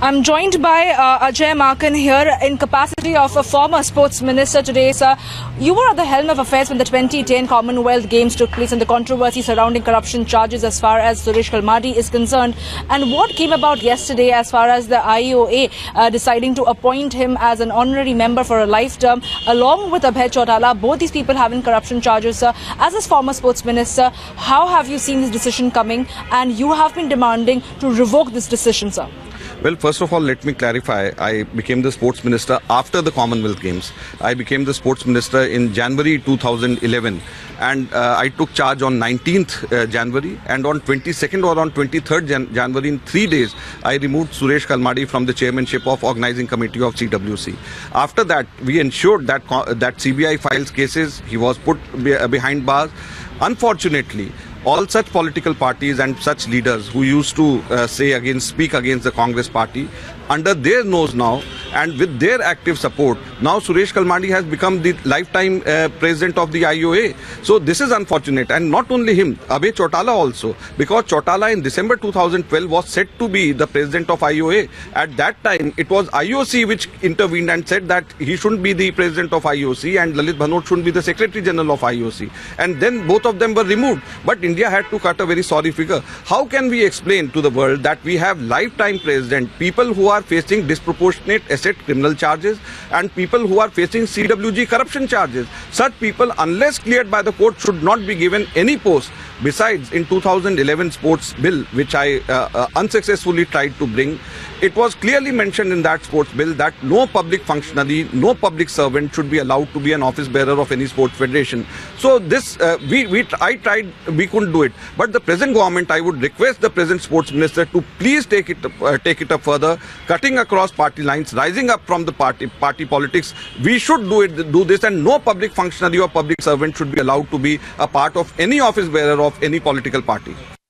I'm joined by Ajay Maken here in capacity of a former sports minister today. Sir, you were at the helm of affairs when the 2010 Commonwealth Games took place and the controversy surrounding corruption charges as far as Suresh Kalmadi is concerned. And what came about yesterday as far as the IOA deciding to appoint him as an honorary member for a life term along with Abhay, Chautala, both these people having corruption charges. Sir, as a former sports minister, how have you seen this decision coming? And you have been demanding to revoke this decision, sir. Well, first of all, let me clarify. I became the sports minister after the Commonwealth Games. I became the sports minister in January 2011 and I took charge on 19th January and on 22nd or on 23rd January in 3 days, I removed Suresh Kalmadi from the chairmanship of Organizing Committee of CWC. After that, we ensured that CBI files cases, he was put behind bars. Unfortunately, all such political parties and such leaders who used to speak against the Congress party, under their nose now and with their active support, now Suresh Kalmadi has become the lifetime president of the IOA. So this is unfortunate, and not only him, Abhay Chautala also, because Chautala in December 2012 was set to be the president of IOA. At that time, it was IOC which intervened and said that he shouldn't be the president of IOC and Lalit Bhanot shouldn't be the secretary general of IOC. And then both of them were removed. But India had to cut a very sorry figure. How can we explain to the world that we have lifetime president, people who are facing disproportionate asset criminal charges and people who are facing CWG corruption charges? Such people, unless cleared by the court, should not be given any post. Besides, in 2011 sports bill, which I unsuccessfully tried to bring, it was clearly mentioned in that sports bill that no public functionary, no public servant should be allowed to be an office bearer of any sports federation. So this, I tried, we couldn't do it. But the present government, I would request the present sports minister to please take it up further, cutting across party lines, rising up from the party politics. We should do this, and no public functionary or public servant should be allowed to be a part of any office bearer of any political party.